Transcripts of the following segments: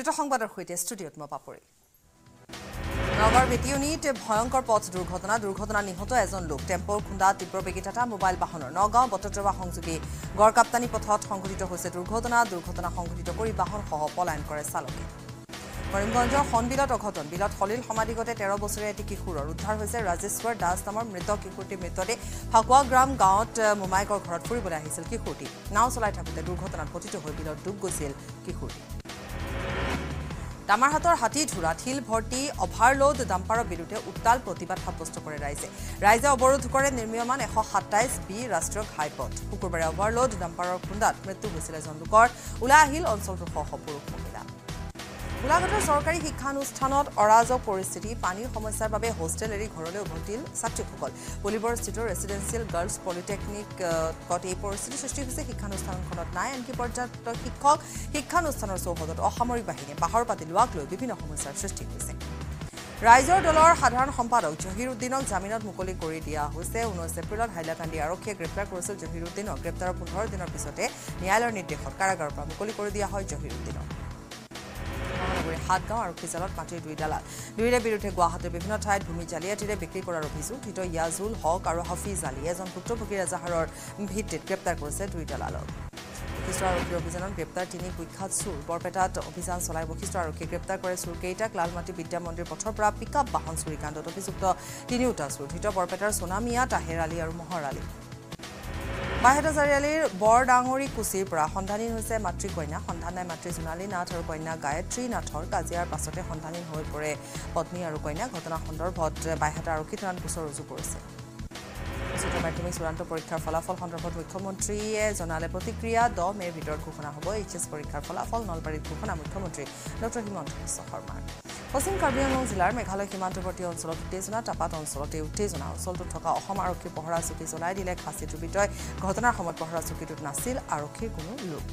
দুটো সংবাদৰ সৈতে ষ্টুডিঅত মই পাপৰি নগৰ বেটিয়নিত ভয়ংকৰ পথ দুৰ্ঘটনা নিহত এজন লোক টেম্পৰ খুন্দা তীব্ৰবেগী টাটা মোবাইল বাহনৰ নগাঁও বটদ্ৰৱা সংযোগী গড়কাপ্তানি পথত সংঘটিত হৈছে দুৰ্ঘটনা সংঘটিত কৰি বাহনসহ পলায়ন কৰে চালকে কৰিমগঞ্জৰ খনবিলত অঘটন বিলত হলিল সমাধিগতে 13 বছৰীয়া এটি কিশোৰৰ উদ্ধাৰ হৈছে ৰাজেশ্বৰ দাস নামৰ মৃত কিশোৰটি মৃতদেহ ফাকুৱা গ্ৰাম গাঁৱত মোমাইকৰ ঘৰত ফুৰিবলৈ আহিছিল কিশোৰটি নাও চলাই থাকোঁতে দুৰ্ঘটনাত পতিত হৈ বিলত ডুব গৈছিল কিশোৰটি ডামাৰহাটৰ হাতীধুৰাত হিল ভৰ্তি অভাৰলোড ডাম্পাৰৰ বিৰুদ্ধে উত্তাল প্ৰতিবাদ সাব্যস্ত কৰে ৰাইজে অৱৰোধ কৰে নিৰ্মীয়মান 127 বি ৰাষ্ট্ৰীয় ঘাইপথ শুকুৰবাৰে অভাৰলোড ডাম্পাৰৰ খুন্দাত মৃত্যু হৈছিল এজন লোকৰ ওলাই আহিল অঞ্চলটোৰ পুৰুষ মহিলা গোলাঘাটৰ চৰকাৰী শিক্ষানুষ্ঠানত অৰাজক পৰিস্থিতি পানীৰ সমস্যাৰ বাবে হোষ্টেল এৰি ঘৰলৈ উভতিল ছাত্ৰীসকল পুলিবৰস্থিত ৰেচিডেন্সিয়েল গাৰ্লছ পলিটেকনিকত এই পৰিস্থিতি সৃষ্টি হৈছে শিক্ষানুষ্ঠানখনত নাই আনকি পৰ্যাপ্ত শিক্ষক শিক্ষানুষ্ঠানৰ চৌহদত অসামৰিক বাহিনীয়ে বাহৰ পাতি লোৱাক লৈ বিভিন্ন সমস্যাৰ সৃষ্টি হৈছে ৰাইজৰ দলৰ সাধাৰণ সম্পাদক জহিৰুদ্দিনক জামিনত মুকলি কৰি দিয়া হৈছে 19 এপ্ৰিলত হাইলাকান্দি আৰক্ষীয়ে গ্ৰেপ্তাৰ কৰিছিল জহিৰুদ্দিনক গ্ৰেপ্তাৰৰ 15 দিনৰ পিছতে ন্যায়ালয়ৰ নিৰ্দেশত কাৰাগাৰৰ পৰা মুকলি কৰি দিয়া হয় জহিৰুদ্দিনক হাতগাঁও আৰক্ষী জালত মাটিৰ দুই দালাল দুইৰে বিৰুদ্ধে গুৱাহাটীৰ বিভিন্ন ঠাইত ভূমি জালিয়াতিৰে বিক্ৰী কৰাৰ অভিযোগ ধৃত ইয়াজুল হক আৰু হাফিজ আলী এজন ভুক্তভোগী এজাহাৰৰ ভিত্তিত গ্ৰেপ্তাৰ কৰিছে দুই দালালক বশিষ্ঠ আৰক্ষীৰ অভিযানত গ্ৰেপ্তাৰ 3 কুখ্যাত চোৰ বৰপেটাত অভিযান চলাই বশিষ্ঠ আৰক্ষীয়ে গ্ৰেপ্তাৰ কৰে চোৰকেইটাক লালমাটি বিদ্যা মন্দিৰ পথৰ পৰা পিকআপ বাহন চুৰি কাণ্ডত অভিযুক্ত তিনিওটা চোৰ ধৃত বৰপেটাৰ সোনামিয়া তাহেৰ আলী আৰু মহৰ আলী বাহেদা চাৰিআলিৰ বৰডাঙৰি কুচিৰ পৰা সন্ধানী হৈছে মাতৃকন্যা সন্ধান নাই মাতৃ জোনালী নাথ আৰু কন্যা গায়ত্ৰী নাথৰ কাজিয়াৰ পাছতে সন্ধানী হৈ পৰে পত্নী আৰু কন্যা ঘটনা সন্দৰ্ভত বাহেদা আৰক্ষী থানাত গোচৰ ৰুজু কৰিছে উচ্চতৰ মাধ্যমিক চূড়ান্ত পৰীক্ষাৰ ফলাফল সন্দৰ্ভত মুখ্যমন্ত্ৰীয়ে জনালে প্ৰতিক্ৰিয়া 10 মেৰ ভিতৰত ঘোষণা হ'ব এইচএছ পৰীক্ষাৰ ফলাফল নলবাৰীত ঘোষণা মুখ্যমন্ত্ৰী ডক্টৰ হিমন্ত বিশ্ব শৰ্মাৰ পশ্চিম কাৰ্বি আংলং জিলাৰ মেঘালয় সীমান্তৱৰ্তী অঞ্চলত উত্তেজনা টাপাত অঞ্চলতে উত্তেজনা অঞ্চলটোত থকা অসম আৰক্ষীৰ পহৰা চকী জ্বলাই দিলে খাচী দুৰ্বৃত্তই ঘটনাৰ সময়ত পহৰা চকীটোত নাছিল আৰক্ষীৰ কোনো লোক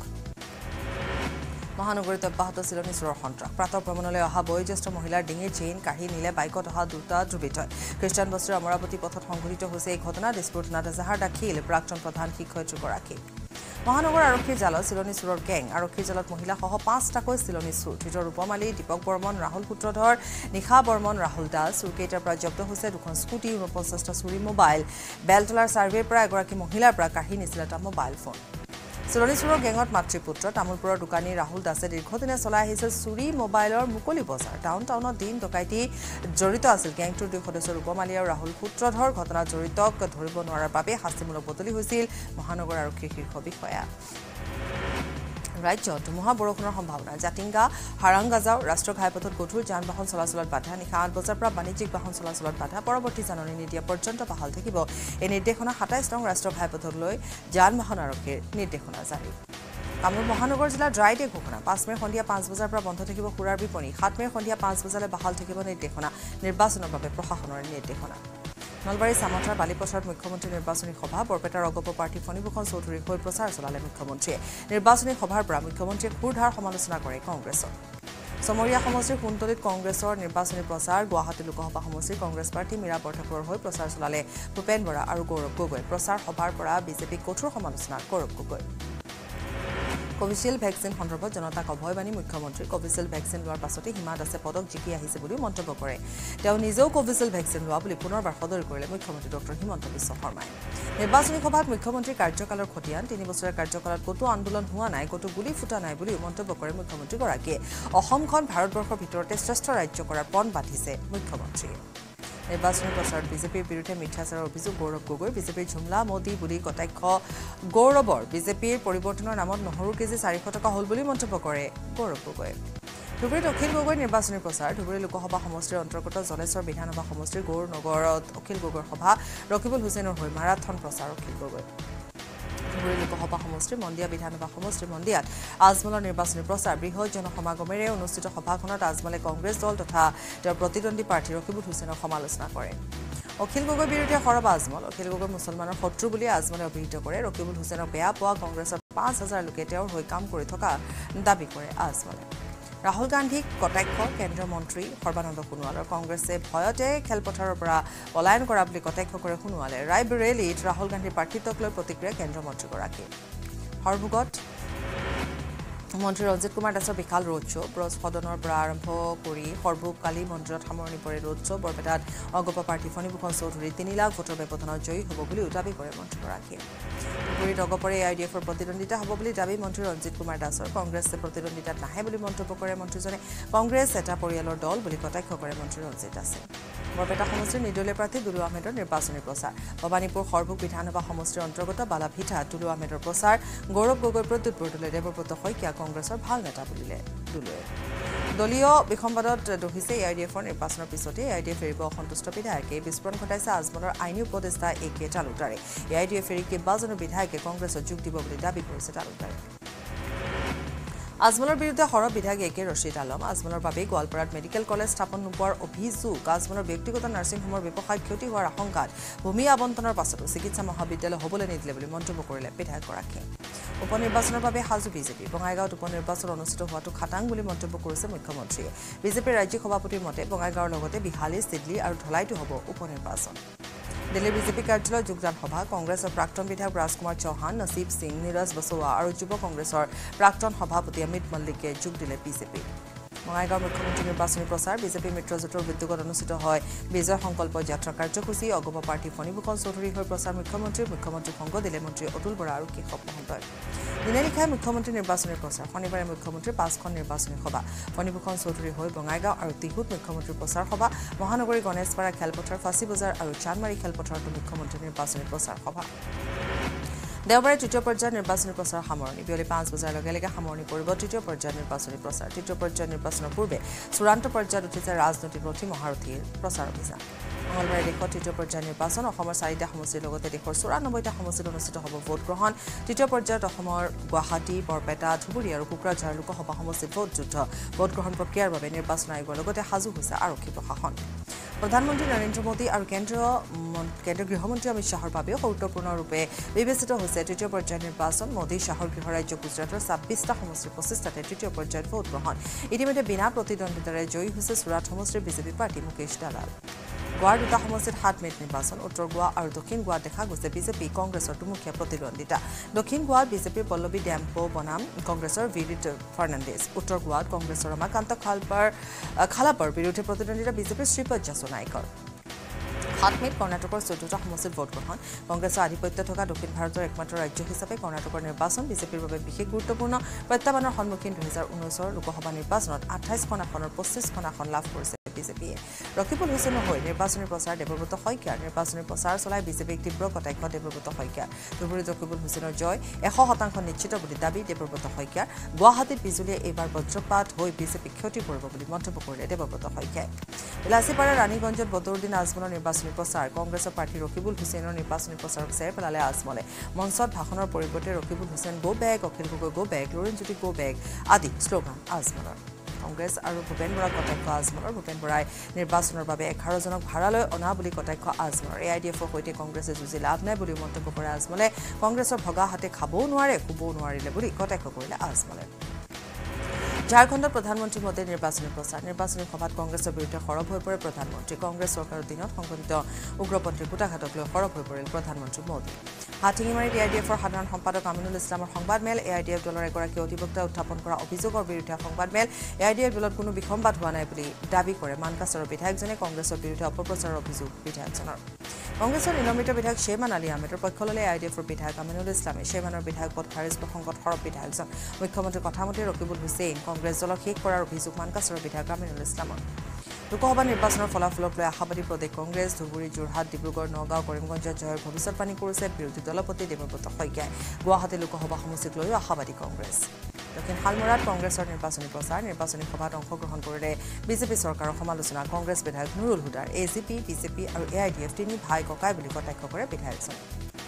মহানগৰীত অব্যাহত চিলনী চোৰৰ সন্ত্ৰাস প্ৰাতঃ ভ্ৰমণলৈ অহা বয়োজ্যেষ্ঠ মহিলাৰ ডিঙিৰ চেইন কাঢ়ি নিলে বাইকত অহা দুটা দুৰ্বৃত্তই খ্ৰীষ্টান বস্তিৰ অমৰাৱতী পথত সংঘটিত হৈছে এই ঘটনা ডিস্ফোটনাত এজাহাৰ দাখিল প্ৰাক্তন প্ৰধান শিক্ষয়িত্ৰীগৰাকী মহানগৰ আৰক্ষীৰ জালত চিলনী চোৰৰ গেং আৰক্ষীৰ জালত মহিলাসহ 5টাকৈ চিলনী চোৰ ধৃত ৰূপমালী দীপক বৰ্মন ৰাহুল সূত্ৰধৰ নিশা বৰ্মন ৰাহুল দাস চোৰকেইটাৰ পৰা জব্দ হৈছে 2খন স্কুটি 49টা চুৰি মোবাইল বেলতলাৰ ছাৰ্ভেৰ পৰা এগৰাকী মহিলাৰ পৰা কাঢ়ি নিছিল এটা মোবাইল ফোন চিলনী চোৰৰ গেঙত মাতৃপুত্ৰ তামোলপুৰৰ দোকানী ৰাহুল দাসে দীৰ্ঘদিনে চলাই আহিছিল চুৰি মোবাইলৰ মুকলি বজাৰ টাউনত দিন ডকাইতি জড়িত আছিল গেংটোৰ 2 সদস্য ৰূপমালী আৰু ৰাহুল সূত্ৰধৰ ঘটনাত জড়িতক ধৰিব নোৱাৰাৰ বাবে শাস্তিমূলক বদলি হৈছিল মহানগৰ আৰক্ষীৰ শীৰ্ষ বিষয়া ৰাজ্যত ধুমুহা বৰষুণৰ সম্ভাৱনা জাতিংগা হাৰাংগাজাও ৰাষ্ট্ৰীয় ঘাইপথত গধুৰ যান বাহন চলাচলত বাধা নিশা 8 বজাৰ পৰা বাণিজ্যিক বাহন চলাচলত বাধা পৰৱৰ্তী জাননী নিদিয়া পৰ্যন্ত বাহাল থাকিব এই নিৰ্দেশনা 27 নং ৰাষ্ট্ৰীয় ঘাইপথলৈ যান বাহন আৰক্ষীৰ নিৰ্দেশনা জাৰি কামৰূপ মহানগৰ জিলাৰ ড্ৰাই ডে ঘোষণা 5 মেৰ সন্ধিয়া 5 বজাৰ পৰা বন্ধ থাকিব সুৰাৰ বিপণী 7 মেৰ সন্ধিয়া 5 বজালৈ বাহাল থাকিব নিৰ্দেশনা নিৰ্বাচনৰ বাবে প্ৰশাসনৰ নিৰ্দেশনা নলবাৰী সামথাৰ বালিপথাৰত মুখ্যমন্ত্ৰী নিৰ্বাচনী সভা বৰপেটাৰ অগপ প্ৰাৰ্থী ফণীভূষণ চৌধুৰীৰ হৈ প্ৰচাৰ চলালে মুখ্যমন্ত্ৰীয়ে নিৰ্বাচনী সভাৰ পৰা মুখ্যমন্ত্ৰীয়ে ক্ষুৰধাৰ সমালোচনা কৰে কংগ্ৰেছক সমৰীয়া সমষ্টিৰ কুন্তলিত কংগ্ৰেছৰ নিৰ্বাচনী প্ৰচাৰ গুৱাহাটী লোকসভা সমষ্টিৰ কংগ্ৰেছ প্ৰাৰ্থী মীৰা বৰঠাকুৰৰ হৈ প্ৰচাৰ চলালে ভূপেন বৰা আৰু গৌৰৱ গগৈ প্ৰচাৰ সভাৰ পৰা বিজেপিক কঠোৰ সমালোচনা গৌৰৱ গগৈ কোভিচিল্ড ভেকচিন সন্দৰ্ভত জনতাক অভয়বাণী মুখ্যমন্ত্ৰী কোভিচিল্ড ভেকচিন লোৱাৰ পাছতে হিমা দাসে পদক জিকি আহিছে বুলি মন্তব্য কৰে তেওঁ নিজেও কোভিচিল্ড ভেকচিন লোৱা বুলি পুনৰবাৰ সদৰি কৰিলে মুখ্যমন্ত্ৰী ডক্টৰ হিমন্ত বিশ্ব শৰ্মাই নিৰ্বাচনী সভাত মুখ্যমন্ত্ৰীৰ কাৰ্যকালৰ খতিয়ান 3 বছৰীয়া কাৰ্যকালত ক'তো আন্দোলন হোৱা নাই ক'তো গুলি ফুটা নাই বুলি মন্তব্য কৰে মুখ্যমন্ত্ৰীগৰাকীয়ে অসমখন ভাৰতবৰ্ষৰ ভিতৰতে শ্ৰেষ্ঠ ৰাজ্য কৰাৰ পণ বান্ধিছে মুখ্যমন্ত্ৰীয়ে নিৰ্বাচনী প্ৰচাৰত বিজেপিৰ বিৰুদ্ধে মিথ্যাচাৰৰ অভিযোগ গৌৰৱ গগৈ বিজেপিৰ ঝুমলা মোদী বুলি কটাক্ষ গৌৰৱৰ বিজেপিৰ পৰিৱৰ্তনৰ নামত নহৰু কেজি 400 টকা হ'ল বুলি মন্তব্য কৰে গৌৰৱ গগৈ ধুবুৰীত অখিল গগৈৰ নিৰ্বাচনী প্ৰচাৰ ধুবুৰী লোকসভা সমষ্টিৰ অন্তৰ্গত জলেশ্বৰ বিধানসভা সমষ্টিৰ গৌৰ নগৰত অখিল গগৈৰ সভা ৰকিবুল হুছেইনৰ হৈ মাৰাথন প্ৰচাৰ অখিল গগৈ ধুবুৰী লোকসভা সমষ্টিৰ মন্দিয়া বিধানসভা সমষ্টিৰ মন্দিয়াত আজমলৰ নিৰ্বাচনী প্ৰচাৰ বৃহৎ জনসমাগমেৰে অনুষ্ঠিত সভাখনত আজমলে কংগ্ৰেছ দল তথা তেওঁৰ প্ৰতিদ্বন্দ্বী প্ৰাৰ্থী ৰকিবুল হুছেইনৰ সমালোচনা কৰে অখিল গগৈৰ বিৰুদ্ধে সৰব আজমল অখিল গগৈ মুছলমানৰ শত্ৰু বুলি আজমলে অভিহিত কৰে ৰকিবুল হুছেইনক বেয়া পোৱা কংগ্ৰেছৰ 5000 লোকে তেওঁৰ হৈ কাম কৰি থকা দাবী কৰে আজমলে ৰাহুল গান্ধীক কটাক্ষ কেন্দ্ৰীয় মন্ত্ৰী সৰ্বানন্দ সোণোৱালৰ কংগ্ৰেছে ভয়তে খেলপথাৰৰ পৰা পলায়ন কৰা বুলি কটাক্ষ কৰে সোণোৱালে ৰায়বেৰেলীত ৰাহুল গান্ধীৰ প্ৰাৰ্থিত্বক লৈ প্ৰতিক্ৰিয়া কেন্দ্ৰীয় মন্ত্ৰীগৰাকী হৰভোগত মন্ত্ৰী ৰঞ্জিত কুমাৰ দাসৰ বিশাল ৰোড শ্ব' ব্ৰজ সদনৰ পৰা আৰম্ভ কৰি সৰ্বক কালি মন্দিৰত সামৰণি পৰে ৰোড শ্ব' বৰপেটাত অগপ প্ৰাৰ্থী ফণীভূষণ চৌধুৰী 3 লাখ ভোটৰ ব্যৱধানত জয়ী হ'ব বুলি দাবী কৰে মন্ত্ৰীগৰাকীয়ে পুৰীত অগপৰে AIDFৰ প্ৰতিদ্বন্দ্বিতা হ'ব বুলি দাবী মন্ত্ৰী ৰঞ্জিত কুমাৰ দাসৰ কংগ্ৰেছে প্ৰতিদ্বন্দ্বিতাত নাহে বুলি মন্তব্য কৰে মন্ত্ৰীজনে কংগ্ৰেছ এটা পৰিয়ালৰ দল বুলি কটাক্ষ কৰে মন্ত্ৰী ৰঞ্জিত দাসে বৰপেটা সমষ্টিৰ নিৰ্দলীয় প্ৰাৰ্থী দুলু আহমেদৰ নিৰ্বাচনী প্ৰচাৰ ভৱানীপুৰ সৰ্বক বিধানসভা সমষ্টিৰ অন্তৰ্গত বালাভিটাত দুলু আহমেদৰ প্ৰচাৰ গৌৰৱ গগৈ প্ৰদ্যুৎ বৰদলৈ দেৱব্ৰত শইকীয়া কংগ্ৰেছৰ ভাল নেতা বুলিলে দুলুৱে দলীয় বিসম্বাদত দহিছে AIDFৰ নিৰ্বাচনৰ পিছতে AIDF এৰিব অসন্তুষ্ট বিধায়কে বিস্ফোৰণ ঘটাইছে আজমলৰ আইনী উপদেষ্টা AK তালুকদাৰে AIDF এৰি কেইবাজনো বিধায়কে কংগ্ৰেছত যোগ দিব বুলি দাবী কৰিছে তালুকদাৰে আজমলৰ বিৰুদ্ধে সৰব বিধায়ক AK ৰছিদ আলম আজমলৰ বাবে গোৱালপাৰাত মেডিকেল কলেজ স্থাপন নোপোৱাৰ অভিযোগ আজমলৰ ব্যক্তিগত নাৰ্ছিং হোমৰ ব্যৱসায় ক্ষতি হোৱাৰ আশংকাত ভূমি আবণ্টনৰ পাছতো চিকিৎসা মহাবিদ্যালয় হ'বলৈ নিদিলে বুলি মন্তব্য কৰিলে বিধায়কগৰাকীয়ে উপনিৰ্বাচনৰ বাবে সাজু বিজেপি বঙাইগাঁৱত উপনিৰ্বাচন অনুষ্ঠিত হোৱাটো খাটাং বুলি মন্তব্য কৰিছে মুখ্যমন্ত্ৰীয়ে বিজেপিৰ ৰাজ্যিক সভাপতিৰ মতে বঙাইগাঁৱৰ লগতে বিহালী চিডলি আৰু ধলাইতো হ'ব উপনিৰ্বাচন দিল্লী বিজেপি কাৰ্যালয়ত যোগদান সভা কংগ্ৰেছৰ প্ৰাক্তন বিধায়ক ৰাজকুমাৰ চৌহান নসীব সিং নীৰজ বসুৱা আৰু যুৱ কংগ্ৰেছৰ প্ৰাক্তন সভাপতি অমিত মল্লিকে যোগ দিলে বিজেপি বঙাইগাঁৱৰ মুখ্যমন্ত্ৰী নিৰ্বাচনী প্ৰচাৰ বিজেপি মিত্ৰজোঁটৰ উদ্যোগত অনুষ্ঠিত হয় বিজয় সংকল্প যাত্ৰা কাৰ্যসূচী অগপ প্ৰাৰ্থী ফণীভূষণ চৌধুৰীৰ হৈ প্ৰচাৰ মুখ্যমন্ত্ৰীক সংগ দিলে মন্ত্ৰী অতুল বৰা আৰু কেশৱ মহন্তই দিনে নিশাই মুখ্যমন্ত্ৰী নিৰ্বাচনী প্ৰচাৰ শনিবাৰে মুখ্যমন্ত্ৰীৰ 5খন নিৰ্বাচনী সভা ফণীভূষণ চৌধুৰীৰ হৈ বঙাইগাঁও আৰু তিহুত মুখ্যমন্ত্ৰীৰ প্ৰচাৰ সভা মহানগৰী গণেশপাৰা খেলপথাৰ ফাঁচী বজাৰ আৰু চানমাৰী খেলপথাৰতো মুখ্যমন্ত্ৰীৰ নিৰ্বাচনী প্ৰচাৰ সভা দেওবাৰে তৃতীয় পৰ্যায়ৰ নিৰ্বাচনী প্ৰচাৰ সামৰণি বিয়লি 5 বজাৰ লগে লগে সামৰণি পৰিব তৃতীয় পৰ্যায়ৰ নিৰ্বাচনী প্ৰচাৰ তৃতীয় পৰ্যায়ৰ নিৰ্বাচনৰ পূৰ্বে চূড়ান্ত পৰ্যায়ত উঠিছে ৰাজনৈতিক ৰথী মহাৰথীৰ প্ৰচাৰ অভিযান মঙলবাৰে দেশৰ তৃতীয় পৰ্যায়ৰ নিৰ্বাচন অসমৰ 4টা সমষ্টিৰ লগতে দেশৰ 94টা সমষ্টিত অনুষ্ঠিত হ'ব ভোট গ্ৰহণ তৃতীয় পৰ্যায়ত অসমৰ গুৱাহাটী বৰপেটা ধুবুৰী আৰু কোকৰাঝাৰ লোকসভা সমষ্টিত ভোট যুদ্ধ ভোট গ্ৰহণ প্ৰক্ৰিয়াৰ বাবে নিৰ্বাচন আয়োগৰ লগতে সাজু হৈছে আৰক্ষী প্ৰশাসন প্ৰধানমন্ত্ৰী নৰেন্দ্ৰ মোদী আৰু কেন্দ্ৰীয় গৃহমন্ত্ৰী অমিত শ্বাহৰ বাবে গুৰুত্বপূৰ্ণৰূপে বিবেচিত হৈছে তৃতীয় পৰ্যায়ৰ নিৰ্বাচন মোদী শ্বাহৰ গৃহৰাজ্য গুজৰাটৰ 26টা সমষ্টিৰ 25টাতে তৃতীয় পৰ্যায়ত ভোট গ্ৰহণ ইতিমধ্যে বিনা প্ৰতিদ্বন্দ্বিতাৰে জয়ী হৈছে চুৰাট সমষ্টিৰ বিজেপি প্ৰাৰ্থী মুকেশ দালাল গোৱাৰ 2টা সমষ্টিত 7 মেত নিৰ্বাচন উত্তৰ গোৱা আৰু দক্ষিণ গোৱাত দেখা গৈছে বিজেপি কংগ্ৰেছৰ দুমুখীয়া প্ৰতিদ্বন্দ্বিতা দক্ষিণ গোৱাত বিজেপিৰ পল্লৱী ডেম্পো বনাম কংগ্ৰেছৰ ভিৰিট ফাৰ্ণাণ্ডেজ উত্তৰ গোৱাত কংগ্ৰেছৰ ৰমাকান্ত খালাপৰ বিৰুদ্ধে প্ৰতিদ্বন্দ্বিতা বিজেপিৰ শ্ৰীপদ যাছো নাইকৰ 7 মেত কৰ্ণাটকৰ 14টা সমষ্টিত ভোট গ্ৰহণ কংগ্ৰেছৰ আধিপত্য থকা দক্ষিণ ভাৰতৰ একমাত্ৰ ৰাজ্য হিচাপে কৰ্ণাটকৰ নিৰ্বাচন বিজেপিৰ বাবে বিশেষ গুৰুত্বপূৰ্ণ প্ৰত্যাহ্বানৰ সন্মুখীন 2019ৰ লোকসভা নিৰ্বাচনত 28খন আসনৰ 25খন আসন লাভ কৰিছে বিজেপিয়ে ৰকিবুল হুছেইনৰ হৈ নিৰ্বাচনী প্ৰচাৰ দেৱব্ৰত শইকীয়াৰ নিৰ্বাচনী প্ৰচাৰ চলাই বিজেপিক তীব্ৰ কটাক্ষ দেৱব্ৰত শইকীয়াৰ ধুবুৰীত ৰকিবুল হুছেইনৰ জয় 100% নিশ্চিত বুলি দাবী দেৱব্ৰত শইকীয়াৰ গুৱাহাটীত বিজুলীয়ে এইবাৰ বজ্ৰপাত হৈ বিজেপিক ক্ষতি কৰিব বুলি মন্তব্য কৰিলে দেৱব্ৰত শইকীয়াই বিলাসীপাৰা ৰাণীগঞ্জত বদৰুদ্দিন আজমলৰ নিৰ্বাচনী প্ৰচাৰ কংগ্ৰেছৰ প্ৰাৰ্থী ৰকিবুল হুছেইনৰ নিৰ্বাচনী প্ৰচাৰক চেৰ পেলালে আজমলে মঞ্চত ভাষণৰ পৰিৱৰ্তে Rakibul Hussain go back Akhil Gogoi go back Lurinjyoti go back আদি শ্লোগান আজমলৰ কংগ্ৰেছ আৰু ভূপেন বৰাক কটাক্ষ আজমলৰ ভূপেন বৰাই নিৰ্বাচনৰ বাবে 11 জনক ভাড়ালৈ অনা বুলি কটাক্ষ আজমলৰ AIDFৰ সৈতে কংগ্ৰেছে যুঁজি লাভ নাই বুলি মন্তব্য কৰে আজমলে কংগ্ৰেছৰ ভগা হাতে খাবও নোৱাৰে শুবও নোৱাৰিলে বুলি কটাক্ষ কৰিলে আজমলে ঝাৰখণ্ডত প্ৰধানমন্ত্ৰী মোদীৰ নিৰ্বাচনী প্ৰচাৰ নিৰ্বাচনী সভাত কংগ্ৰেছৰ বিৰুদ্ধে সৰব হৈ পৰে প্ৰধানমন্ত্ৰী কংগ্ৰেছ চৰকাৰৰ দিনত সংঘটিত উগ্ৰপন্থী কুটাঘাতক লৈ সৰব হৈ পৰিল প্ৰধানমন্ত্ৰী মোদী হাতীঙিমাৰীত AIDFৰ সাধাৰণ সম্পাদক আমিনুল ইছলামৰ সংবাদমেল AIDF দলৰ এগৰাকী অধিবক্তাই উত্থাপন কৰা অভিযোগৰ বিৰুদ্ধে সংবাদমেল AIDF দলত কোনো বিসম্বাদ হোৱা নাই বুলি দাবী কৰে মানকাছৰৰ বিধায়কজনে কংগ্ৰেছৰ বিৰুদ্ধে অপপ্ৰচাৰৰ অভিযোগ বিধায়কজনৰ কংগ্ৰেছৰ নিলম্বিত বিধায়ক শ্বেমান আলী আহমেদৰ পক্ষ ল'লে AIDFৰ বিধায়ক আমিনুল ইছলামে শ্বেমানৰ বিধায়ক পদ খাৰিজ প্ৰসংগত সৰব বিধায়কজন মুখ্যমন্ত্ৰীৰ কথামতে ৰকিবুল হুছেইন কংগ্ৰেছ দলক শেষ কৰাৰ অভিযোগ মানকাছৰৰ বিধায়ক আমিনুল ইছলামৰ লোকসভা নিৰ্বাচনৰ ফলাফলক লৈ আশাবাদী প্ৰদেশ কংগ্ৰেছ ধুবুৰী যোৰহাট ডিব্ৰুগড় নগাঁও কৰিমগঞ্জত জয়ৰ ভৱিষ্যৎবাণী কৰিছে বিৰোধী দলপতি দেৱব্ৰত শইকীয়াই গুৱাহাটী লোকসভা সমষ্টিক লৈও আশাবাদী কংগ্ৰেছ দক্ষিণ শালমৰাত কংগ্ৰেছৰ নিৰ্বাচনী প্ৰচাৰ নিৰ্বাচনী সভাত অংশগ্ৰহণ কৰিলে বিজেপি চৰকাৰৰ সমালোচনা কংগ্ৰেছ বিধায়ক নুৰুল হুদাৰ AGP বিজেপি আৰু AIDF তিনি ভাই ককাই বুলি কটাক্ষ কৰে বিধায়কজনে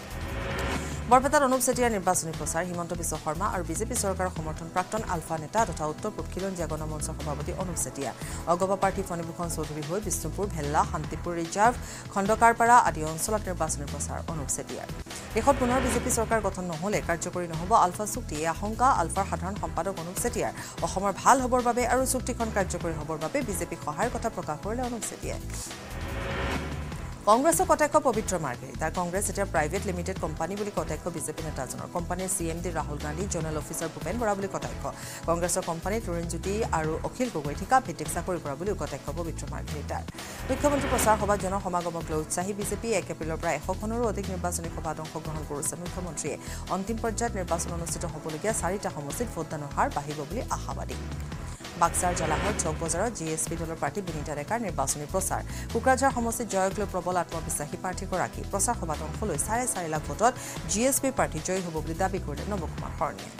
বৰপেটাত অনুপ চেতিয়াৰ নিৰ্বাচনী প্ৰচাৰ হিমন্ত বিশ্ব শৰ্মা আৰু বিজেপি চৰকাৰৰ সমৰ্থন প্ৰাক্তন আলফা নেতা তথা উত্তৰ পূব খিলঞ্জীয়া গণমঞ্চৰ সভাপতি অনুপ চেতিয়া অগপ প্ৰাৰ্থী ফণীভূষণ চৌধুৰী হৈ বিষ্ণুপুৰ ভেল্লা শান্তিপুৰ ৰিজাৰ্ভ খণ্ডকাৰপাৰা আদি অঞ্চলত নিৰ্বাচনী প্ৰচাৰ অনুপ চেতিয়াৰ দেশত পুনৰ বিজেপি চৰকাৰ গঠন নহলে কাৰ্যকৰী নহব আলফা চুক্তি এই আশংকা আলফাৰ সাধাৰণ সম্পাদক অনুপ চেতিয়াৰ অসমৰ ভাল হ'বৰ বাবে আৰু চুক্তিখন কাৰ্যকৰী হ'বৰ বাবে বিজেপিক সহায়ৰ কথা প্ৰকাশ কৰিলে অনুপ চেতিয়াই কংগ্ৰেছৰ কটাক্ষ পবিত্ৰ মাৰ্ঘেৰি তাৰ কংগ্ৰেছ এটা প্ৰাইভেট লিমিটেড কোম্পানী বুলি কটাক্ষ বিজেপি নেতাজনৰ কোম্পানীৰ CMD Rahul Gandhi zonal officer Bhupen Bora বুলি কটাক্ষ কংগ্ৰেছৰ কোম্পানী তৰুণজ্যোতি আৰু অখিল গগৈ ঠিকা ভিত্তিক চাকৰি কৰা বুলি কটাক্ষ পবিত্ৰ মাৰ্ঘেৰি তাৰ মুখ্যমন্ত্ৰী প্ৰচাৰ সভাত জনসমাগমক লৈ উৎসাহী বিজেপি 1 এপ্ৰিলৰ পৰা 100খনৰো অধিক নিৰ্বাচনী সভাত অংশগ্ৰহণ কৰিছে মুখ্যমন্ত্ৰীয়ে অন্তিম পৰ্যায়ত নিৰ্বাচন অনুষ্ঠিত হ'বলগীয়া 4টা সমষ্টিত ভোটদানৰ হাৰ বাঢ়িব বুলি আশাবাদী বাক্সাৰ জালাহৰ চক বজাৰত GSP দলৰ প্ৰাৰ্থী বিনীতা ডেকাৰ নিৰ্বাচনী প্ৰচাৰ কুকৰাঝাৰ সমষ্টিত জয়ক লৈ প্ৰবল আত্মবিশ্বাসী প্ৰাৰ্থীগৰাকী প্ৰচাৰ সভাত অংশ লৈ 4.5 লাখ ভোটত GSP প্ৰাৰ্থী জয়ী হ'ব বুলি দাবী কৰিলে নৱকুমাৰ শৰণীয়ে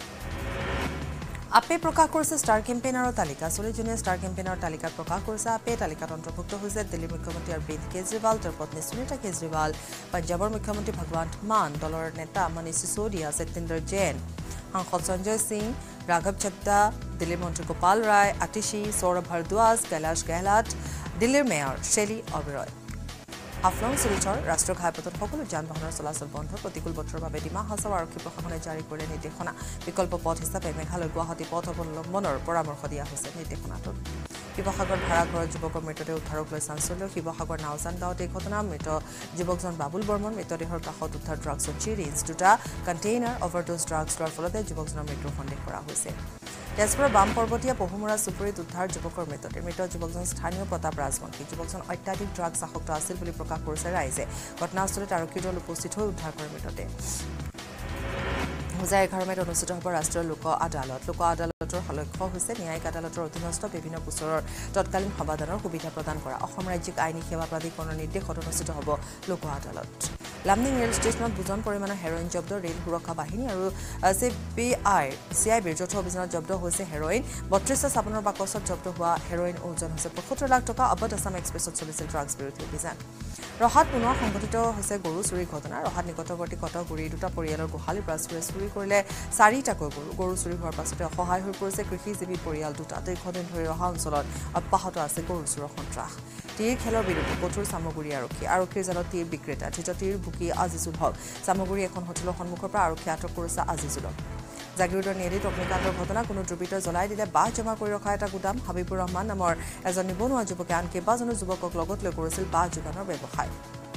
আপে প্ৰকাশ কৰিছে ষ্টাৰ কেম্পেইনাৰৰ তালিকা 40 জনীয়া ষ্টাৰ কেম্পেইনাৰৰ তালিকা প্ৰকাশ কৰিছে আপে তালিকাত অন্তৰ্ভুক্ত হৈছে দিল্লীৰ মুখ্যমন্ত্ৰী অৰবিন্দ কেজৰিৱাল তেওঁৰ পত্নী সুনীতা কেজৰিৱাল পঞ্জাবৰ মুখ্যমন্ত্ৰী ভগৱন্ত মান দলৰ নেতা মনীষ সিসোদিয়া সত্যেন্দ্ৰ জৈন সাংসদ সঞ্জয় সিং ৰাঘৱ চদ্দা দিল্লীৰ মন্ত্ৰী গোপাল ৰায় আতিশী সৌৰভ ভাৰদ্বাজ কৈলাশ গেহলট দিল্লীৰ মেয়ৰ শেলী অবেৰয় আফলং শিলচৰ ৰাষ্ট্ৰীয় ঘাইপথত সকলো যান বাহনৰ চলাচল বন্ধ প্ৰতিকূল বতৰৰ বাবে ডিমা হাছাও আৰক্ষী প্ৰশাসনে জাৰি কৰিলে নিৰ্দেশনা বিকল্প পথ হিচাপে মেঘালয় গুৱাহাটী পথ অৱলম্বনৰ পৰামৰ্শ দিয়া হৈছে নিৰ্দেশনাটোত শিৱসাগৰ ভাড়াঘৰৰ যুৱকৰ মৃতদেহ উদ্ধাৰক লৈ চাঞ্চল্য শিৱসাগৰ নাওজান গাঁৱত এই ঘটনা মৃত যুৱকজন বাবুল বৰ্মন মৃতদেহৰ কাষত উদ্ধাৰ ড্ৰাগছৰ চিৰিজ দুটা কণ্টেইনাৰ অভাৰডোজ ড্ৰাগছ লোৱাৰ ফলতে যুৱকজনৰ মৃত্যুৰ সন্দেহ কৰা হৈছে তেজপুৰৰ বাম পৰ্বতীয়া পহুমৰা চুবুৰীত উদ্ধাৰ যুৱকৰ মৃতদেহ মৃত যুৱকজন স্থানীয় প্ৰতাপ ৰাজবংশী যুৱকজন অত্যাধিক ড্ৰাগছ আসক্ত আছিল বুলি প্ৰকাশ কৰিছে ৰাইজে ঘটনাস্থলীত আৰক্ষী দল উপস্থিত হৈ উদ্ধাৰ কৰে মৃতদেহ হোজাই 11 মেত অনুষ্ঠিত হ'ব ৰাষ্ট্ৰীয় লোক আদালতৰ লক্ষ্য হৈছে ন্যায়িক আদালতৰ অধীনস্থ বিভিন্ন গোচৰৰ তৎকালীন সমাধানৰ সুবিধা প্ৰদান কৰা অসম ৰাজ্যিক আইনী সেৱা প্ৰাধিকৰণৰ নিৰ্দেশত অনুষ্ঠিত হ'ব লোক আদালত লামডিং ৰেল ষ্টেচনত বুজন পৰিমাণৰ হেৰইন জব্দ ৰেল সুৰক্ষা বাহিনী আৰু CIBৰ যৌথ অভিযানত জব্দ হৈছে হেৰইন 32টা চাবোনৰ বাকচত জব্দ হোৱা হেৰইন ওজন হৈছে 75 লাখ টকা অবধ আছাম এক্সপ্ৰেছত চলিছিল ড্ৰাগছ বিৰোধী অভিযান ৰহাত পুনৰ সংঘটিত হৈছে গৰু চুৰিৰ ঘটনা ৰহাত নিকটৱৰ্তী কটগুৰি দুটা পৰিয়ালৰ গোহালিৰ পৰা চুৰি কৰিলে 4টাকৈ গৰু চুৰি হোৱাৰ পাছতে অসহায় হৈ পৰিছে কৃষিজীৱী পৰিয়াল দুটা দীৰ্ঘদিন ধৰি ৰহা অঞ্চলত অব্যাহত আছে গৰু চুৰৰ সন্ত্ৰাস তীৰ খেলৰ বিৰুদ্ধে কঠোৰ চামগুৰি আৰক্ষীৰ জালত তীৰ বিক্ৰেতা তীৰ বুকি আজিজুল হক চামগুৰি এখন হোটেলৰ সন্মুখৰ পৰা আৰক্ষী আটক কৰিছে আজিজুলক জাগিৰোডৰ নিয়াৰিত অগ্নিকাণ্ডৰ ঘটনা কোনো দ্ৰুবিত জ্বলাই দিলে বাহ জমা কৰি ৰখা এটা গুদাম হাবিবুৰ ৰহমান নামৰ এজন নিবনুৱা যুৱকে আন কেইবাজনো যুৱকক লগত লৈ কৰিছিল বাহ যোগানৰ ব্যৱসায়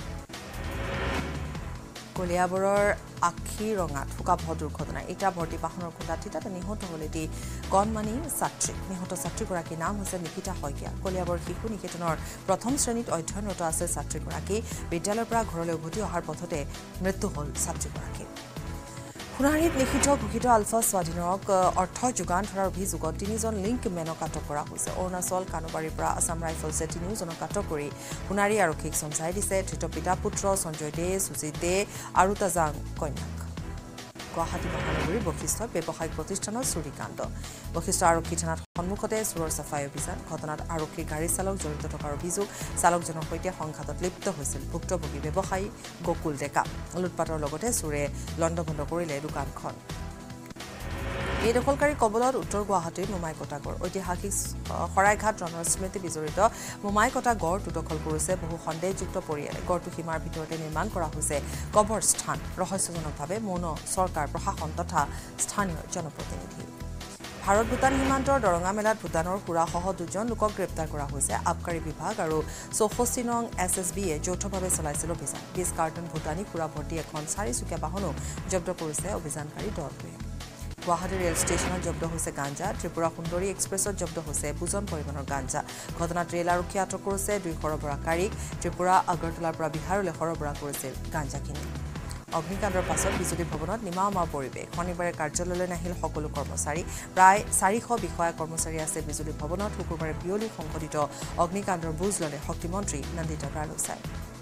কলিয়াবৰৰ আখি ৰঙাত শোকাবহ দুৰ্ঘটনা এটা ভৰ্তি বাহনৰ খুন্দাত থিতাতে নিহত হ'ল এটি কণমানি ছাত্ৰী নিহত ছাত্ৰীগৰাকীৰ নাম হৈছে নিকিতা শইকীয়া কলিয়াবৰ শিশু নিকেতনৰ প্ৰথম শ্ৰেণীত অধ্যয়নৰত আছে ছাত্ৰীগৰাকী বিদ্যালয়ৰ পৰা ঘৰলৈ উভতি অহাৰ পথতে মৃত্যু হ'ল ছাত্ৰীগৰাকী খুনাৰীত লিখিত ঘোষিত আলফা স্বাধীনক অৰ্থ যোগান ধৰাৰ অভিযোগত 3জন লিংক মেনক আটক কৰা হৈছে অৰুণাচল কানুবাৰীৰ পৰা আছাম ৰাইফলছে 3জনক আটক কৰি খুনাৰী আৰক্ষীক চমজাই দিছে ধৃত পিতা পুত্ৰ সঞ্জয় দে সুজিত দে আৰু তাজাং কন্যাক গুৱাহাটী মহানগৰীৰ বশিষ্ঠত ব্যৱসায়িক প্ৰতিষ্ঠানত চুৰিকাণ্ড বশিষ্ঠ আৰক্ষী থানাত সন্মুখতে চোৰৰ চাফাই অভিযান ঘটনাত আৰক্ষীৰ গাড়ী চালক জড়িত থকাৰ অভিযোগ চালকজনৰ সৈতে সংঘাতত লিপ্ত হৈছিল ভুক্তভোগী ব্যৱসায়ী গকুল ডেকা লুটপাটৰ লগতে চোৰে লণ্ডভণ্ড কৰিলে দোকানখন এই দখলকাৰী কবলত উত্তৰ গুৱাহাটীৰ মোমাইকটা গড় ঐতিহাসিক শৰাইঘাট ৰণৰ স্মৃতি বিজড়িত মোমাইকটা গড়টো দখল কৰিছে বহু সন্দেহযুক্ত পৰিয়ালে গড়টো সীমাৰ ভিতৰতে নিৰ্মাণ কৰা হৈছে কবৰ স্থান ৰহস্যজনকভাৱে মৌন চৰকাৰ প্ৰশাসন তথা স্থানীয় জনপ্ৰতিনিধি ভাৰত ভূটান সীমান্তৰ দৰঙা মেলাত ভূটানৰ সুৰাসহ 2জন লোকক গ্ৰেপ্তাৰ কৰা হৈছে আবকাৰী বিভাগ আৰু 64 নং SSBয়ে যৌথভাৱে চলাইছিল অভিযান 20 কাৰ্টন ভূটানী সুৰা ভৰ্তি এখন 4চকীয়া বাহনো জব্দ কৰিছে অভিযানকাৰী দলটোৱে গুৱাহাটী ৰেল ষ্টেচনত জব্দ হৈছে গাঞ্জা ত্ৰিপুৰা সুন্দৰী এক্সপ্ৰেছত জব্দ হৈছে বুজন পৰিমাণৰ গাঞ্জা ঘটনাত ৰেল আৰক্ষী আটক কৰিছে 2 সৰবৰাহকাৰীক ত্ৰিপুৰা আগৰতলাৰ পৰা বিহাৰলৈ সৰবৰাহ কৰিছিল গাঞ্জাখিনি অগ্নিকাণ্ডৰ পাছত বিজুলী ভৱনত নিমাওমা পৰিৱেশ শনিবাৰে কাৰ্যালয়লৈ নাহিল সকলো কৰ্মচাৰী প্ৰায় 400 বিষয়া কৰ্মচাৰী আছে বিজুলী ভৱনত শুকুৰবাৰে বিয়লি সংঘটিত অগ্নিকাণ্ডৰ বুজ ল'লে শক্তিমন্ত্ৰী নন্দিতা গাৰ্লোচাই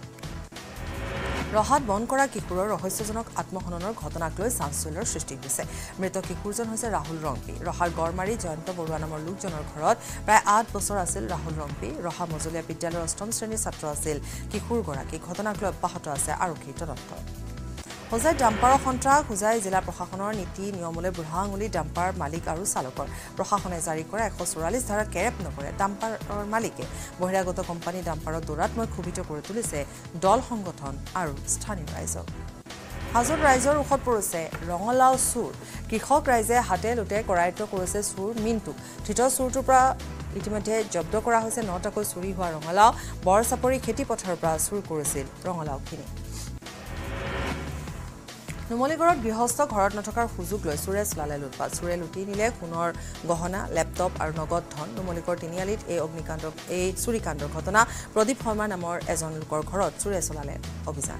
ৰহাত বন কৰা কিশোৰৰ ৰহস্যজনক আত্মহননৰ ঘটনাক লৈ চাঞ্চল্যৰ সৃষ্টি হৈছে মৃত কিশোৰজন হৈছে ৰাহুল ৰংপি ৰহাৰ গড়মাৰী জয়ন্ত বৰুৱা নামৰ লোকজনৰ ঘৰত প্ৰায় 8 বছৰ আছিল ৰাহুল ৰংপি ৰহা মজলীয়া বিদ্যালয়ৰ 8ম শ্ৰেণীৰ ছাত্ৰ আছিল কিশোৰগৰাকী ঘটনাক লৈ অব্যাহত আছে আৰক্ষীৰ তদন্ত হোজাই ডাম্পাৰৰ সন্ত্ৰাস হোজাই জিলা প্ৰশাসনৰ নীতি নিয়মলৈ বুঢ়া আঙুলি ডাম্পাৰ মালিক আৰু চালকৰ প্ৰশাসনে জাৰি কৰা 144 ধাৰা কেৰেপ নকৰে ডাম্পাৰৰ মালিকে বহিৰাগত কোম্পানী ডাম্পাৰৰ দৌৰাত্মক ক্ষোভিত কৰি তুলিছে দল সংগঠন আৰু স্থানীয় ৰাইজক হাজোৰ ৰাইজৰ উখত পৰিছে ৰঙলাও চুৰ কৃষক ৰাইজে হাতে লুটে কৰায়ত্ব কৰিছে চুৰ মিনটুক ধৃত চুৰটোৰ পৰা ইতিমধ্যে জব্দ কৰা হৈছে 9টাকৈ চুৰি হোৱা ৰঙালাও বৰচাপৰি খেতি পথাৰৰ পৰা চুৰ কৰিছিল ৰঙালাওখিনি নুমলীগড়ত গৃহস্থ ঘৰত নথকাৰ সুযোগ লৈ চুৰে চলালে লুটপাট চুৰে লুটি নিলে সোণৰ গহনা লেপটপ আৰু নগদ ধন নুমলীগড় তিনিআলিত এই চুৰিকাণ্ডৰ ঘটনা প্ৰদীপ শৰ্মা নামৰ এজন লোকৰ ঘৰত চুৰে চলালে অভিযান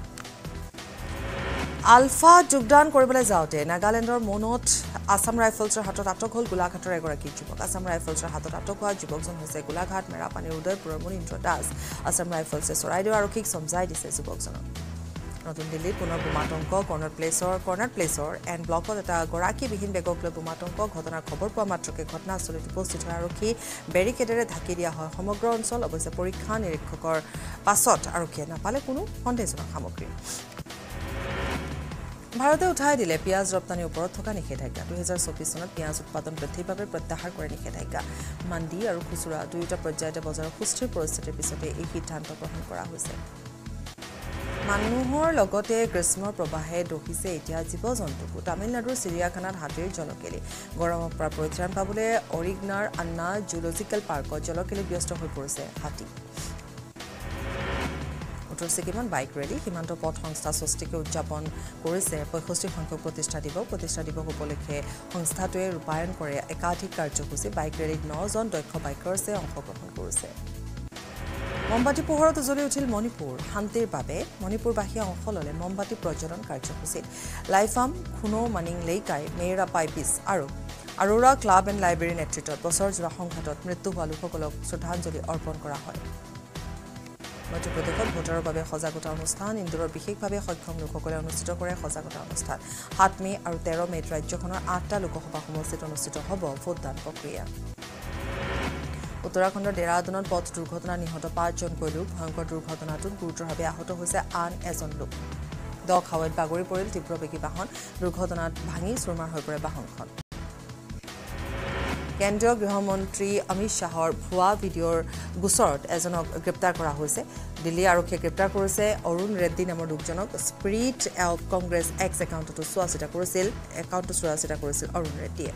আলফা যোগদান কৰিবলৈ যাওঁতে নাগালেণ্ডৰ মনত আসাম ৰাইফলছৰ হাতত আটক হ'ল গোলাঘাটৰ এগৰাকী যুৱক আসাম ৰাইফলছৰ হাতত আটক হোৱা যুৱকজন হৈছে গোলাঘাট মেৰাপানীৰ উদয়পুৰৰ মুনীন্দ্ৰ দাস আসাম ৰাইফলছে চৰাইদেউ আৰক্ষীক সমজাই দিছে যুৱকজনক নতুন দিল্লীত পুনৰ বোমাতংক কৰ্ণাট প্লেচৰ এণ্ড ব্লকত এটা গৰাকীবিহীন বেগক লৈ বোমাতংক ঘটনাৰ খবৰ পোৱা মাত্ৰকে ঘটনাস্থলীত উপস্থিত হোৱা আৰক্ষী বেৰিকেডেৰে ঢাকি দিয়া হয় সমগ্ৰ অঞ্চল অৱশ্যে পৰীক্ষা নিৰীক্ষকৰ পাছত আৰক্ষীয়ে নাপালে কোনো সন্দেহজনক সামগ্ৰী ভাৰতে উঠাই দিলে পিয়াজ ৰপ্তানিৰ ওপৰত থকা নিষেধাজ্ঞা 2024 চনত পিয়াজ উৎপাদন বৃদ্ধিৰ বাবে প্ৰত্যাহাৰ কৰে নিষেধাজ্ঞা মাণ্ডি আৰু খুচুৰা দুয়োটা পৰ্যায়তে বজাৰৰ সুস্থিৰ পৰিস্থিতিৰ পিছতে এই সিদ্ধান্ত গ্ৰহণ কৰা হৈছে মানুহৰ লগতে গ্ৰীষ্মৰ প্ৰবাহে দহিছে এতিয়া জীৱ-জন্তুকো তামিলনাডুৰ চিৰিয়াখানাত হাতীৰ জলকেলি গৰমৰ পৰা পৰিত্ৰাণ পাবলৈ অৰিগনাৰ আন্না জুলজিকেল পাৰ্কত জলকেলি ব্যস্ত হৈ পৰিছে হাতী উত্তৰ ছিকিমত বাইক ৰেলী সীমান্ত পথ সংস্থা স্বস্তিকে উদযাপন কৰিছে 65 সংখ্যক প্ৰতিষ্ঠা দিৱস উপলক্ষে সংস্থাটোৱে ৰূপায়ণ কৰে একাধিক কাৰ্যসূচী বাইক ৰেলীত 9 জন দক্ষ বাইকাৰ্ছে অংশগ্ৰহণ কৰিছে মমবাতি পোহৰত উজ্বলি উঠিল মণিপুৰ শান্তিৰ বাবে মণিপুৰবাসীয়ে অংশ ল'লে মমবাতি প্ৰজ্বলন কাৰ্যসূচীত লাইফাম খুনো মানিং লেইকাই মেৰা পাইপিছ আৰু আৰোৰা ক্লাব এণ্ড লাইব্ৰেৰী নেতৃত্বত বছৰজোৰা সংঘাতত মৃত্যু হোৱা লোকসকলক শ্ৰদ্ধাঞ্জলি অৰ্পণ কৰা হয় মধ্যপ্ৰদেশত ভোটাৰৰ বাবে সজাগতা অনুষ্ঠান ইন্দোৰৰ বিশেষভাৱে সক্ষম লোকসকলে অনুষ্ঠিত কৰে সজাগতা অনুষ্ঠান 7 মে আৰু 13 মেত ৰাজ্যখনৰ 8টা লোকসভা সমষ্টিত অনুষ্ঠিত হ'ব ভোটদান প্ৰক্ৰিয়া উত্তৰাখণ্ডৰ ডেৰাডুনত পথ দুৰ্ঘটনা নিহত 5 জনকৈ লোক ভয়ংকৰ দুৰ্ঘটনাটোত গুৰুতৰভাৱে আহত হৈছে আন এজন লোক দখাৱৈত বাগৰি পৰিল তীব্ৰবেগী বাহন দুৰ্ঘটনাত ভাঙি চুৰমাৰ হৈ পৰে বাহনখন কেন্দ্ৰীয় গৃহমন্ত্ৰী অমিত শাহৰ ভুৱা ভিডিঅ'ৰ গোচৰত এজনক গ্ৰেপ্তাৰ কৰা হৈছে দিল্লী আৰক্ষীয়ে গ্ৰেপ্তাৰ কৰিছে অৰুণ ৰেড্ডি নামৰ লোকজনক স্পিৰিট কংগ্ৰেছ এক্স একাউণ্টটো চোৱা চিতা কৰিছিল অৰুণ ৰেড্ডিয়ে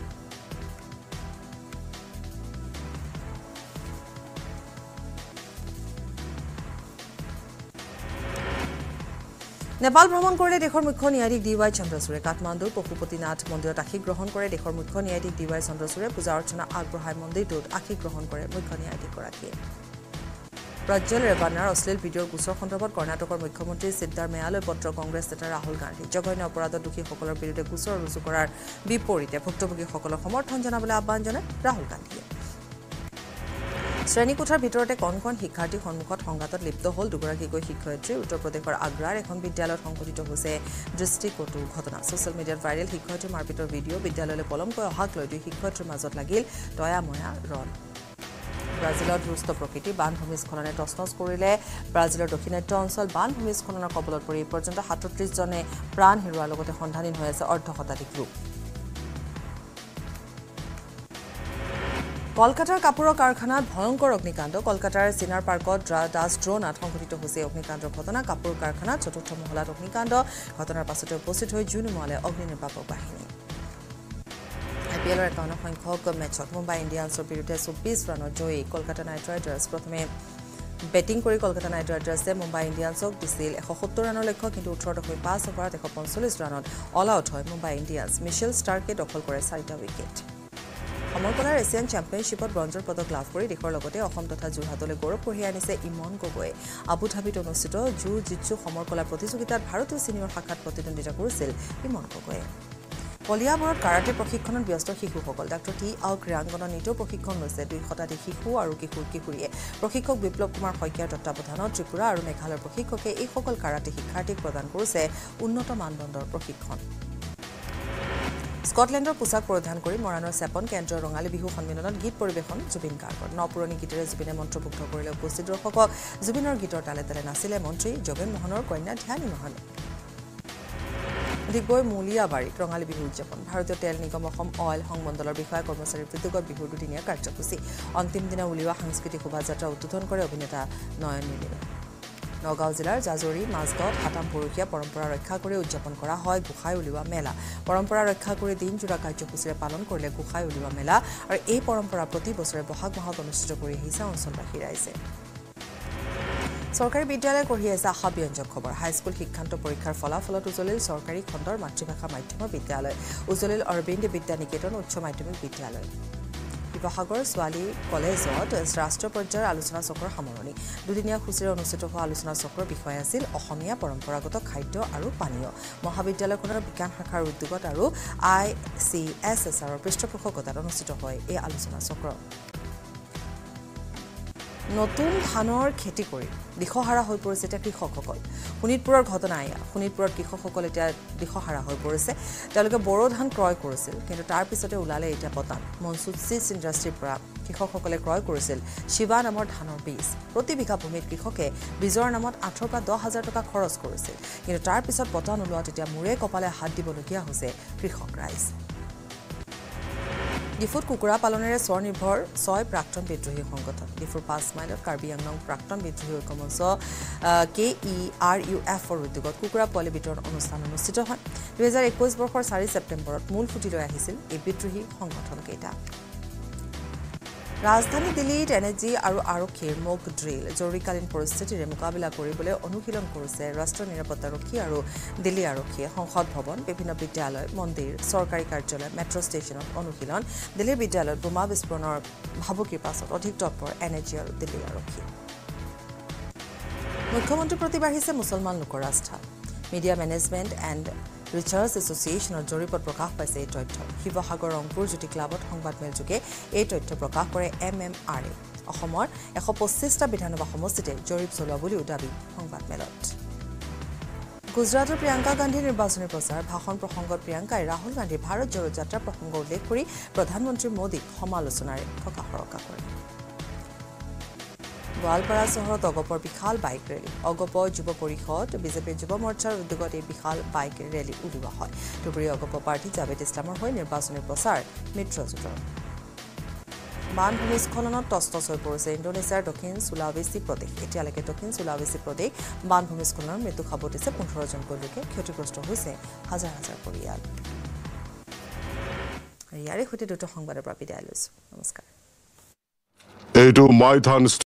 নেপাল ভ্ৰমণ কৰিলে দেশৰ মুখ্য ন্যায়াধীশ ডিৱাই চন্দ্ৰচূড়ে কাঠমাণ্ডুৰ পশুপতিনাথ মন্দিৰত আশীষ গ্ৰহণ কৰে দেশৰ মুখ্য ন্যায়াধীশ ডিৱাই চন্দ্ৰচূড়ে পূজা অৰ্চনা আগবঢ়াই মন্দিৰটোত আশীষ গ্ৰহণ কৰে মুখ্য ন্যায়াধীশগৰাকীয়ে প্ৰজ্জ্বল ৰেৱানাৰ অশ্লীল ভিডিঅ'ৰ গোচৰ সন্দৰ্ভত কৰ্ণাটকৰ মুখ্যমন্ত্ৰী সিদ্ধাৰামায়ালৈ পত্ৰ কংগ্ৰেছ নেতা ৰাহুল গান্ধী জঘন্য অপৰাধত দোষীসকলৰ বিৰুদ্ধে গোচৰ ৰুজু কৰাৰ বিপৰীতে ভুক্তভোগীসকলক সমৰ্থন জনাবলৈ আহ্বান জনায় ৰাহুল গান্ধীয়ে শ্ৰেণীকোঠাৰ ভিতৰতে কণ শিক্ষাৰ্থীৰ সন্মুখত সংঘাতত লিপ্ত হ'ল দুগৰাকীকৈ শিক্ষয়িত্ৰী উত্তৰ প্ৰদেশৰ আগ্ৰাৰ এখন বিদ্যালয়ত সংঘটিত হৈছে দৃষ্টিকটু ঘটনা ছ'চিয়েল মিডিয়াত ভাইৰেল শিক্ষয়িত্ৰী মাৰপিটৰ ভিডিঅ' বিদ্যালয়লৈ পলমকৈ অহাক লৈ দুই শিক্ষয়িত্ৰীৰ মাজত লাগিল তয়াময়া ৰণ ব্ৰাজিলত ৰুষ্ট প্ৰকৃতি বান ভূমিস্খলনে তছনছ কৰিলে ব্ৰাজিলৰ দক্ষিণাত্য অঞ্চল বান ভূমিস্খলনৰ কবলত পৰি এই পৰ্যন্ত 37 জনে প্ৰাণ হেৰুৱাৰ লগতে সন্ধানহীন হৈ আছে অৰ্ধশতাধিক লোক কলকাতাৰ কাপোৰৰ কাৰখানাত ভয়ংকৰ অগ্নিকাণ্ড কলকাতাৰ চিনাৰ পাৰ্কত ডাষ্ট ড্ৰোনাত সংঘটিত হৈছে অগ্নিকাণ্ডৰ ঘটনা কাপোৰ কাৰখানাত চতুৰ্থ মহলাত অগ্নিকাণ্ড ঘটনাৰ পাছতে উপস্থিত হৈ জুই নুমুৱালে অগ্নি নিৰ্বাপক বাহিনী IPLৰ 51 সংখ্যক মেচত মুম্বাই ইণ্ডিয়ানছৰ বিৰুদ্ধে 24 ৰানত জয়ী কলকাতা নাইট ৰাইডাৰ্ছ প্ৰথমে বেটিং কৰি কলকাতা নাইট ৰাইডাৰ্ছে মুম্বাই ইণ্ডিয়ানছক দিছিল 170 ৰানৰ লক্ষ্য কিন্তু 18.5 অভাৰত 145 ৰানত অল আউট হয় মুম্বাই ইণ্ডিয়ানছ মিচেল ষ্টাৰ্কে দখল কৰে 4টা উইকেট সমৰকলাৰ এছিয়ান চেম্পিয়নশ্বিপত ব্ৰঞ্জৰ পদক লাভ কৰি দেশৰ লগতে অসম তথা যোৰহাটলৈ গৌৰৱ কঢ়িয়াই আনিছে ইমন গগৈয়ে আবুধাবিত অনুষ্ঠিত জু-জিটছু সমৰকলা প্ৰতিযোগিতাত ভাৰতীয় ছিনিয়ৰ শাখাত প্ৰতিদ্বন্দ্বিতা কৰিছিল ইমন গগৈয়ে কলিয়াবৰত কাৰাটে প্ৰশিক্ষণত ব্যস্ত শিশুসকল ডাক্তৰ টি আও ক্ৰীড়াংগনত নিতৌ প্ৰশিক্ষণ লৈছে 200 শতাধিক শিশু আৰু কিশোৰীয়ে প্ৰশিক্ষক বিপ্লৱ কুমাৰ শইকীয়াৰ তত্ত্বাৱধানত ত্ৰিপুৰা আৰু মেঘালয়ৰ প্ৰশিক্ষকে এইসকল কাৰাটে শিক্ষাৰ্থীক প্ৰদান কৰিছে উন্নত মানদণ্ডৰ প্ৰশিক্ষণ স্কটলেণ্ডৰ পোছাক পৰিধান কৰি মৰাণৰ চেপন কেন্দ্ৰীয় ৰঙালী বিহু সন্মিলনত গীত পৰিৱেশন জুবিন গাৰ্গৰ নপুৰণি গীতেৰে জুবিনে মন্ত্ৰমুগ্ধ কৰিলে উপস্থিত দৰ্শকক জুবিনৰ গীতৰ তালে তালে নাচিলে মন্ত্ৰী যোগেন মোহনৰ কন্যা ধ্যানী মোহনে ডিগবৈ মূলিয়াবাৰীত ৰঙালী বিহু উদযাপন ভাৰতীয় তেল নিগম অসম অইল সংমণ্ডলৰ বিষয়া কৰ্মচাৰীৰ পৃথক বিহুৰ দুদিনীয়া কাৰ্যসূচী অন্তিম দিনা উলিওৱা সাংস্কৃতিক শোভাযাত্ৰা উদ্বোধন কৰে অভিনেতা নয়ন নিলিমে নগাঁও জিলাৰ জাজৰি মাজগাঁৱত হাতাম পৰখীয়া পৰম্পৰা ৰক্ষা কৰি উদযাপন কৰা হয় গোসাই উলিওৱা মেলা পৰম্পৰা ৰক্ষা কৰি দিনজোৰা কাৰ্যসূচীৰে পালন কৰিলে গোসাই উলিওৱা মেলা আৰু এই পৰম্পৰা প্ৰতি বছৰে বহাগ মাহত অনুষ্ঠিত কৰি আহিছে অঞ্চলবাসী ৰাইজে চৰকাৰী বিদ্যালয় কঢ়িয়াই আছে আশাব্যঞ্জক খবৰ হাইস্কুল শিক্ষান্ত পৰীক্ষাৰ ফলাফলত উজলিল চৰকাৰী খণ্ডৰ মাতৃভাষা মাধ্যমৰ বিদ্যালয় উজলিল অৰবিন্দ বিদ্যা নিকেতন উচ্চ মাধ্যমিক বিদ্যালয় শিৱসাগৰ ছোৱালী কলেজত ৰাষ্ট্ৰীয় পৰ্যায়ৰ আলোচনা চক্ৰৰ সামৰণি দুদিনীয়া সূচীৰে অনুষ্ঠিত হোৱা আলোচনা চক্ৰৰ বিষয় আছিল অসমীয়া পৰম্পৰাগত খাদ্য আৰু পানীয় মহাবিদ্যালয়খনৰ বিজ্ঞান শাখাৰ উদ্যোগত আৰু ICSSRৰ পৃষ্ঠপোষকতাত অনুষ্ঠিত হয় এই আলোচনা চক্ৰ নতুন ধানৰ খেতি কৰি দিশহাৰা হৈ পৰিছে এতিয়া কৃষকসকল শোণিতপুৰৰ ঘটনা শোণিতপুৰত কৃষকসকল এতিয়া দিশহাৰা হৈ পৰিছে তেওঁলোকে বড়ো ধান ক্ৰয় কৰিছিল কিন্তু তাৰ পিছতে ওলালে এতিয়া পতান মনসুদ চিজ ইণ্ডাষ্ট্ৰীৰ পৰা কৃষকসকলে ক্ৰয় কৰিছিল শিৱা নামৰ ধানৰ বীজ প্ৰতি বিঘা ভূমিত কৃষকে বীজৰ নামত 8 পৰা 10 হাজাৰ টকা খৰচ কৰিছিল কিন্তু তাৰ পিছত পতান ওলোৱাত এতিয়া মূৰে কপালে হাত দিবলগীয়া হৈছে কৃষক ৰাইজ ডিফুত কুকুৰা পালনেৰে স্বনিৰ্ভৰ 6 প্ৰাক্তন বিদ্ৰোহী সংগঠন ডিফুৰ 5 মাইলত কাৰ্বি আংলং প্ৰাক্তন বিদ্ৰোহী ঐক্যমঞ্চ KERUFৰ উদ্যোগত কুকুৰা পোৱালি বিতৰণ অনুষ্ঠান অনুষ্ঠিত হয় 2021 বৰ্ষৰ 4 ছেপ্টেম্বৰত মূল ফুটি লৈ আহিছিল এই বিদ্ৰোহী সংগঠন কেইটা ৰাজধানী দিল্লীত এনএজি আৰু আৰক্ষীৰ মক ড্ৰিল জৰুৰীকালীন পৰিস্থিতিৰে মোকাবিলা কৰিবলৈ অনুশীলন কৰিছে ৰাষ্ট্ৰীয় নিৰাপত্তাৰক্ষী আৰু দিল্লী আৰক্ষীয়ে সংসদ ভৱন বিভিন্ন বিদ্যালয় মন্দিৰ চৰকাৰী কাৰ্যালয় মেট্ৰ' ষ্টেচনত অনুশীলন দিল্লীৰ বিদ্যালয়ত বোমা বিস্ফোৰণৰ ভাবুকিৰ পাছত অধিক তৎপৰ এনএজি আৰু দিল্লী আৰক্ষী মুখ্যমন্ত্ৰীৰ প্ৰতি বাঢ়িছে মুছলমান লোকৰ আস্থা মিডিয়া মেনেজমেণ্ট এণ্ড ৰিচাৰ্চ এছ'চিয়েশ্যনৰ জৰীপত প্ৰকাশ পাইছে এই তথ্য শিৱসাগৰ ৰংপুৰ জ্যোতি ক্লাবত সংবাদমেল যোগে এই তথ্য প্ৰকাশ কৰে MMRA অসমৰ 125টা বিধানসভা সমষ্টিতে জৰীপ চলোৱা বুলিও দাবী সংবাদমেলত গুজৰাটৰ প্ৰিয়ংকা গান্ধীৰ নিৰ্বাচনী প্ৰচাৰ ভাষণ প্ৰসংগত প্ৰিয়ংকাই ৰাহুল গান্ধীৰ ভাৰত জোড়ো যাত্ৰা প্ৰসংগ উল্লেখ কৰি প্ৰধানমন্ত্ৰী মোদীক সমালোচনাৰে থকাসৰকা কৰে গোৱালপাৰা চহৰত অগপৰ বিশাল বাইক ৰেলী অগপ যুৱ পৰিষদ বিজেপিৰ যুৱ মৰ্চাৰ উদ্যোগত এই বিশাল বাইক ৰেলী উলিওৱা হয় ধুবুৰী অগপ প্ৰাৰ্থী জাভেদ ইছলামৰ হৈ নিৰ্বাচনী প্ৰচাৰ মিত্ৰজোঁটৰ বান ভূমিস্খলনত তছতছ হৈ পৰিছে ইণ্ডোনেছিয়াৰ দক্ষিণ সুলাৱেছি প্ৰদেশ এতিয়ালৈকে দক্ষিণ সুলাৱেছি প্ৰদেশ বান ভূমিস্খলনৰ মৃত্যু সাবটিছে 15 জনকৈ লোকে ক্ষতিগ্ৰস্ত হৈছে হাজাৰ হাজাৰ পৰিয়াল ইয়াৰে সৈতে দুটা সংবাদৰ পৰা বিদায় লৈছো নমস্কাৰ এইটো মাইথান